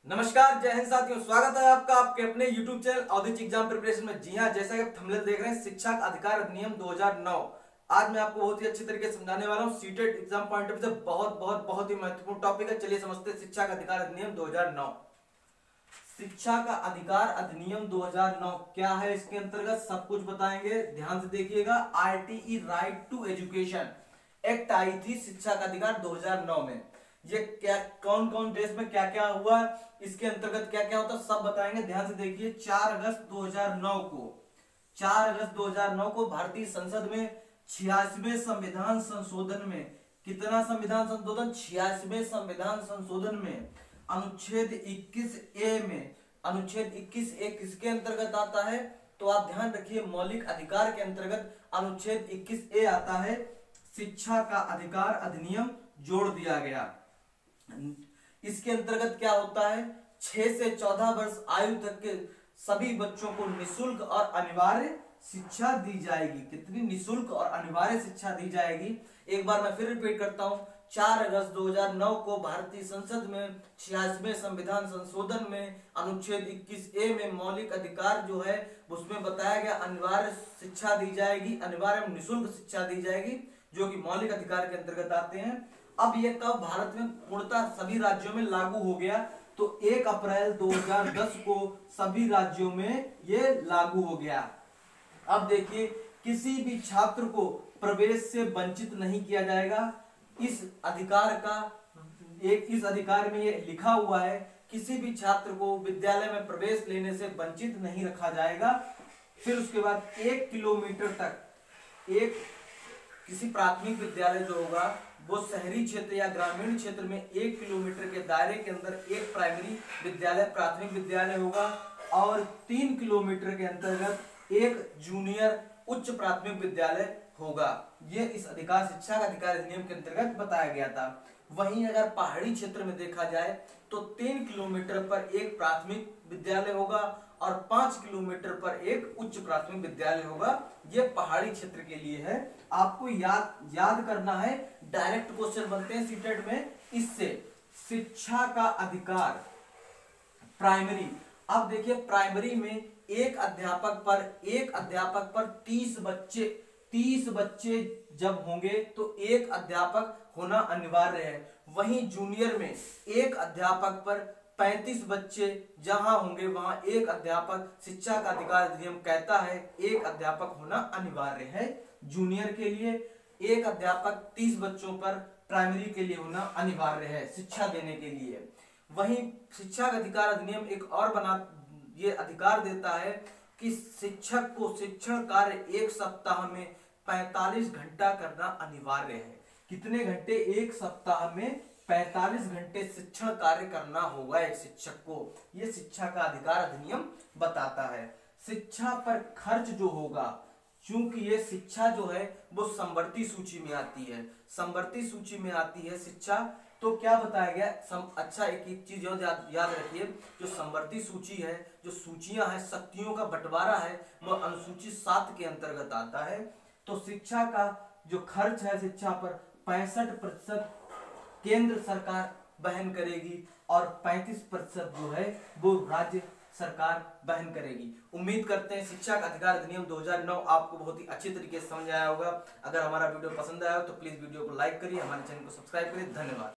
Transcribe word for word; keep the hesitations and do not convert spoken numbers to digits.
नमस्कार, जय हिंद साथियों। स्वागत है आपका आपके अपने YouTube चैनल औद्योगिक एग्जाम प्रिपरेशन में। जी हां, जैसा कि आप थंबनेल देख रहे हैं, शिक्षा का अधिकार अधिनियम दो हज़ार नौ। आज मैं आपको बहुत ही अच्छे तरीके से समझाने वाला हूं। CTET exam point of view से बहुत बहुत बहुत ही महत्वपूर्ण टॉपिक है। चलिए समझते हैं शिक्षा का अधिकार अधिनियम दो हज़ार नौ। शिक्षा का अधिकार अधिनियम दो हज़ार नौ क्या है, इसके अंतर्गत सब कुछ बताएंगे, ध्यान से देखिएगा। RTE right to education act आई थी शिक्षा का अधिकार दो हज़ार नौ में। ये क्या कौन कौन देश में क्या क्या हुआ, इसके अंतर्गत क्या क्या होता, सब बताएंगे, ध्यान से देखिए। चार अगस्त दो हज़ार नौ को चार अगस्त दो हज़ार नौ को भारतीय संसद में छियासीवें संविधान संशोधन में, कितना संविधान संशोधन, छियासीवें संविधान संशोधन में अनुच्छेद इक्कीस ए में, अनुच्छेद इक्कीस ए किसके अंतर्गत आता है, तो आप ध्यान रखिए, मौलिक अधिकार के अंतर्गत अनुच्छेद इक्कीस ए आता है। शिक्षा का अधिकार अधिनियम जोड़ दिया गया। इसके अंतर्गत क्या होता है, छह से चौदह वर्ष आयु तक के सभी बच्चों को निशुल्क और अनिवार्य शिक्षा दी जाएगी। कितनी निशुल्क और अनिवार्य शिक्षा दी जाएगी, एक बार मैं फिर रिपीट करता हूं। चार अगस्त दो हज़ार नौ को भारतीय संसद में छियासीवें संविधान संशोधन में अनुच्छेद इक्कीस ए में मौलिक अधिकार जो है उसमें बताया गया अनिवार्य शिक्षा दी जाएगी, अनिवार्य निशुल्क शिक्षा दी जाएगी, जो कि मौलिक अधिकार के अंतर्गत आते हैं। अब ये कब भारत में पूर्णतः सभी राज्यों में लागू हो गया, तो एक अप्रैल दो हज़ार दस को सभी राज्यों में ये लागू हो गया। अब देखिए, किसी भी छात्र को प्रवेश से वंचित नहीं किया जाएगा। इस अधिकार का एक इस अधिकार में ये लिखा हुआ है, किसी भी छात्र को विद्यालय में प्रवेश लेने से वंचित नहीं रखा जाएगा। फिर उसके बाद एक किलोमीटर तक एक किसी प्राथमिक विद्यालय जो होगा वो शहरी क्षेत्र या ग्रामीण क्षेत्र में एक किलोमीटर के दायरे के अंदर एक प्राइमरी विद्यालय प्राथमिक विद्यालय होगा और तीन किलोमीटर के अंतर्गत एक जूनियर उच्च प्राथमिक विद्यालय होगा। ये इस अधिकार शिक्षा का अधिकार अधिनियम के अंतर्गत बताया गया था। वहीं अगर पहाड़ी क्षेत्र में देखा जाए तो तीन किलोमीटर पर एक प्राथमिक विद्यालय होगा और पांच किलोमीटर पर एक उच्च प्राथमिक विद्यालय होगा। यह पहाड़ी क्षेत्र के लिए है, आपको याद याद करना है। डायरेक्ट क्वेश्चन बनते हैं सीटेट में इससे। शिक्षा का अधिकार प्राइमरी, अब देखिए प्राइमरी में एक अध्यापक पर एक अध्यापक पर तीस बच्चे तीस बच्चे जब होंगे तो एक अध्यापक होना अनिवार्य है। वहीं जूनियर में एक अध्यापक पर पैंतीस बच्चे जहां होंगे वहां एक अध्यापक, शिक्षा का अधिकार अधिनियम कहता है एक अध्यापक होना अनिवार्य है। जूनियर के लिए एक अध्यापक तीस बच्चों पर प्राइमरी के लिए होना अनिवार्य है शिक्षा देने के लिए। वहीं शिक्षा का अधिकार अधिनियम एक और बना ये अधिकार देता है कि शिक्षक को शिक्षण कार्य एक सप्ताह में पैंतालीस घंटा करना अनिवार्य है। कितने घंटे, एक सप्ताह में पैंतालीस घंटे शिक्षण कार्य करना होगा एक शिक्षक को। यह शिक्षा का अधिकार अधिनियम बताता है। शिक्षा पर खर्च जो होगा, चूंकि ये शिक्षा जो है वो समवर्ती सूची में आती है, समवर्ती सूची में आती है शिक्षा, तो क्या बताया गया सम, अच्छा एक एक चीज याद याद रखिए, जो समवर्ती सूची है, जो सूचियां हैं, शक्तियों का बंटवारा है, वो अनुसूची सात के अंतर्गत आता है। तो शिक्षा का जो खर्च है शिक्षा पर पैंसठ प्रतिशत केंद्र सरकार वहन करेगी और पैंतीस प्रतिशत जो है वो राज्य सरकार वहन करेगी। उम्मीद करते हैं शिक्षा का अधिकार अधिनियम दो हज़ार नौ आपको बहुत ही अच्छी तरीके से समझ आया होगा। अगर हमारा वीडियो पसंद आया हो तो प्लीज वीडियो को लाइक करिए, हमारे चैनल को सब्सक्राइब करिए। धन्यवाद।